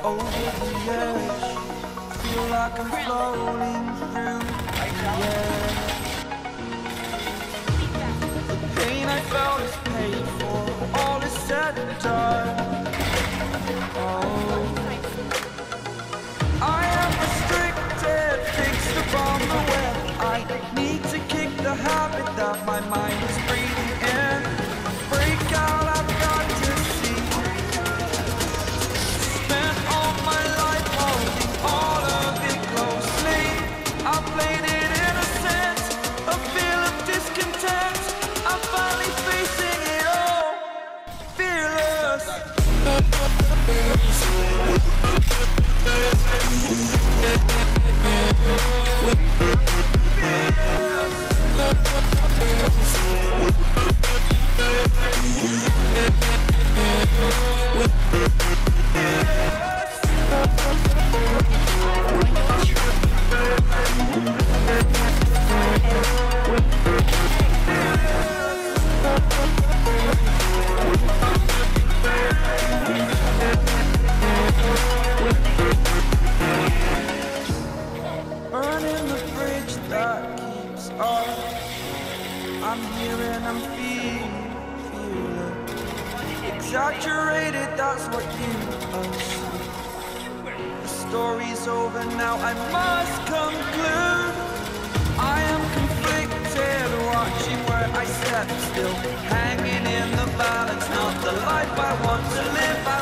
over the edge. Feel like I'm floating through the air. The pain I felt is paid for, all is said and done. Oh, I am restricted, fixed upon the web. I need to kick the habit that my mind is breathing in. Break out, I've got to see. Spent all my life holding all of it closely. I played it innocent, a feel of discontent. I'm finally facing it all, fearless. Burning the bridge that keeps us. I'm here and I'm feeling exaggerated, that's what you assume. The story's over now, I must conclude. I am conflicted, watching where I step still, hanging in the balance, not the life I want to live.